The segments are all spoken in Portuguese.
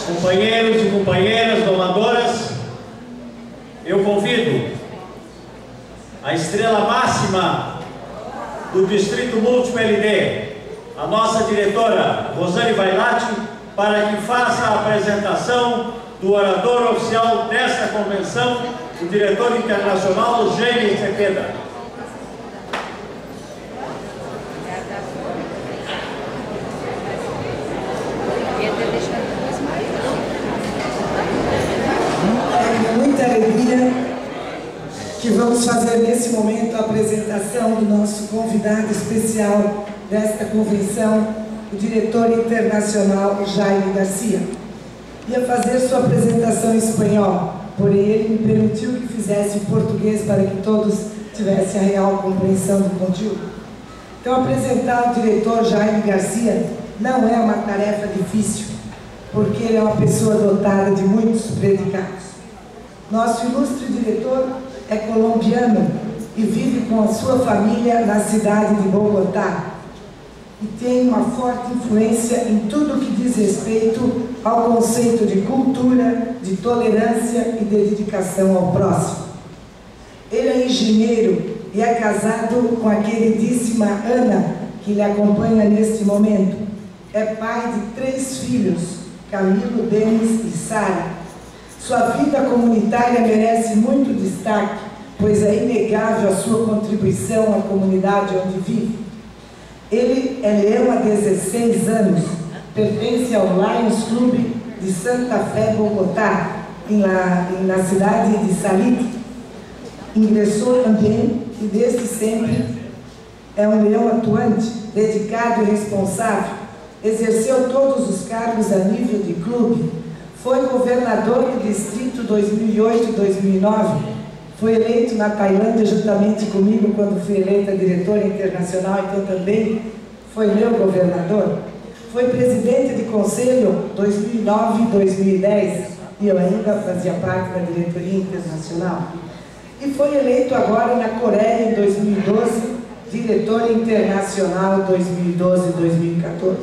companheiros e companheiras domadoras, eu convido a estrela máxima do Distrito Múltiplo LD, a nossa diretora Rosane Vailate, para que faça a apresentação do orador oficial desta convenção, o diretor internacional Jaime Cepeda. Que vamos fazer nesse momento a apresentação do nosso convidado especial desta convenção, o diretor internacional Jaime Garcia. Ia fazer sua apresentação em espanhol, porém ele me permitiu que fizesse em português para que todos tivessem a real compreensão do conteúdo. Então, apresentar o diretor Jaime Garcia não é uma tarefa difícil, porque ele é uma pessoa dotada de muitos predicados. Nosso ilustre diretor é colombiano e vive com a sua família na cidade de Bogotá e tem uma forte influência em tudo que diz respeito ao conceito de cultura, de tolerância e de dedicação ao próximo. Ele é engenheiro e é casado com a queridíssima Ana, que lhe acompanha neste momento. É pai de 3 filhos, Camilo, Denis e Sara. Sua vida comunitária merece muito destaque, pois é inegável a sua contribuição à comunidade onde vive. Ele é leão há 16 anos, pertence ao Lions Club de Santa Fé, Bogotá, na cidade de Salite. Ingressou também e desde sempre é um leão atuante, dedicado e responsável. Exerceu todos os cargos a nível de clube. Foi governador do distrito 2008-2009, foi eleito na Tailândia juntamente comigo quando fui eleita diretora internacional, então também foi meu governador. Foi presidente de conselho 2009-2010 e eu ainda fazia parte da diretoria internacional. E foi eleito agora na Coreia em 2012, diretor internacional 2012-2014.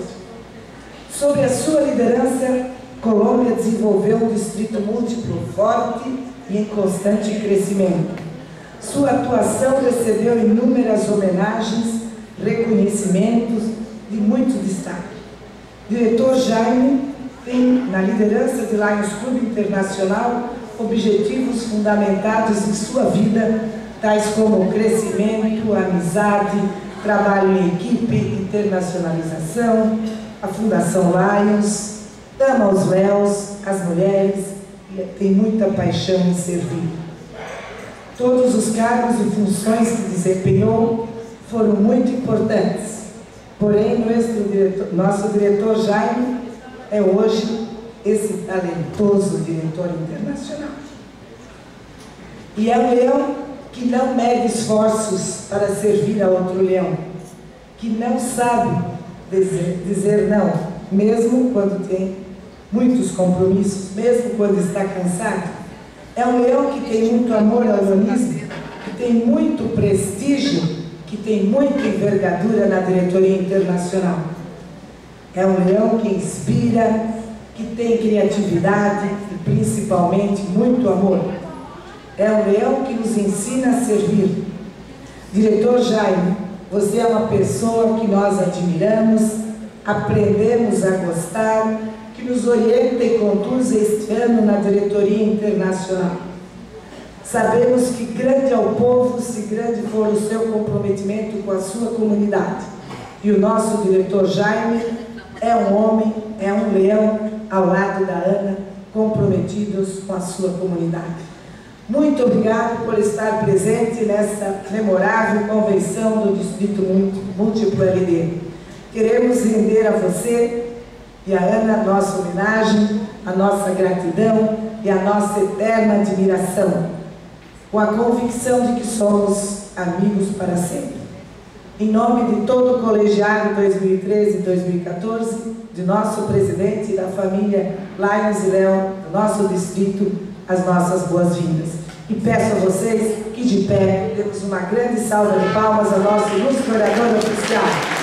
Sob a sua liderança, Colômbia desenvolveu um distrito múltiplo forte e em constante crescimento. Sua atuação recebeu inúmeras homenagens, reconhecimentos de muito destaque. Diretor Jaime tem, na liderança de Lions Club Internacional, objetivos fundamentados em sua vida, tais como o crescimento, a amizade, trabalho em equipe, internacionalização, a Fundação Lions, ama os véus, as mulheres, e tem muita paixão em servir. Todos os cargos e funções que desempenhou foram muito importantes. Porém, nosso diretor Jaime é hoje esse talentoso diretor internacional. E é um leão que não mede esforços para servir a outro leão, que não sabe dizer não, mesmo quando tem muitos compromissos, mesmo quando está cansado. É um leão que tem muito amor ao leonismo, que tem muito prestígio, que tem muita envergadura na diretoria internacional. É um leão que inspira, que tem criatividade e principalmente muito amor. É um leão que nos ensina a servir. Diretor Jaime, você é uma pessoa que nós admiramos, aprendemos a gostar, que nos orienta e conduz este ano na diretoria internacional. Sabemos que grande é o povo se grande for o seu comprometimento com a sua comunidade. E o nosso diretor Jaime é um homem, é um leão ao lado da Ana, comprometidos com a sua comunidade. Muito obrigado por estar presente nessa memorável convenção do Distrito Múltiplo LD. Queremos render a você e a Ana a nossa homenagem, a nossa gratidão e a nossa eterna admiração, com a convicção de que somos amigos para sempre. Em nome de todo o colegiado 2013 e 2014, de nosso presidente e da família Lions e Leão, do nosso distrito, as nossas boas-vindas. E peço a vocês que de pé demos uma grande salva de palmas ao nosso ilustre orador oficial.